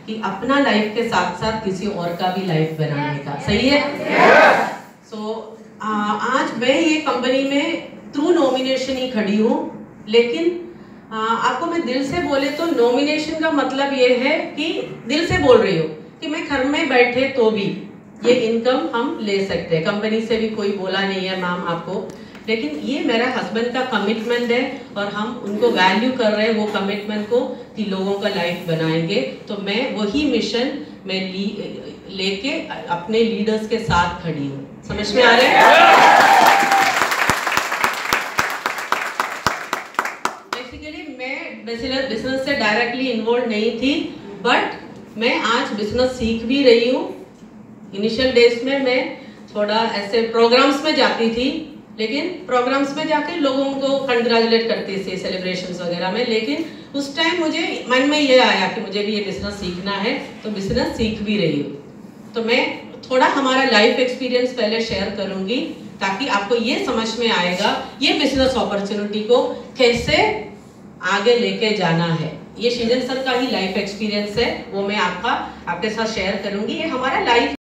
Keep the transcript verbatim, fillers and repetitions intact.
कि अपना लाइफ के साथ साथ किसी और का भी लाइफ बनाने का। सही है? सो so, आज मैं ये कंपनी में थ्रू नॉमिनेशन ही खड़ी हूँ, लेकिन आ, आपको मैं दिल से बोले तो नॉमिनेशन का मतलब ये है कि दिल से बोल रही हूँ कि मैं घर में बैठे तो भी ये इनकम हम ले सकते हैं। कंपनी से भी कोई बोला नहीं है मैम आपको, लेकिन ये मेरा हस्बैंड का कमिटमेंट है और हम उनको वैल्यू कर रहे हैं वो कमिटमेंट को कि लोगों का लाइफ बनाएंगे। तो मैं वही मिशन मैं लेके अपने लीडर्स के साथ खड़ी हूँ। समझ में आ रहा है? बेसिकली मैं बिजनेस से डायरेक्टली इन्वॉल्व नहीं थी, बट मैं आज बिजनेस सीख भी रही हूँ। इनिशियल डेज में मैं थोड़ा ऐसे प्रोग्राम्स में जाती थी, लेकिन प्रोग्राम्स में जाके लोगों को कंग्रेचुलेट करती थी सेलिब्रेशंस वगैरह में, लेकिन उस टाइम मुझे मन में ये आया कि मुझे भी ये बिजनेस सीखना है, तो बिजनेस सीख भी रही हूँ। तो मैं थोड़ा हमारा लाइफ एक्सपीरियंस पहले शेयर करूंगी ताकि आपको ये समझ में आएगा ये बिजनेस अपॉर्चुनिटी को कैसे आगे लेके जाना है। ये शीजन सर का ही लाइफ एक्सपीरियंस है, वो मैं आपका आपके साथ शेयर करूंगी। ये हमारा लाइफ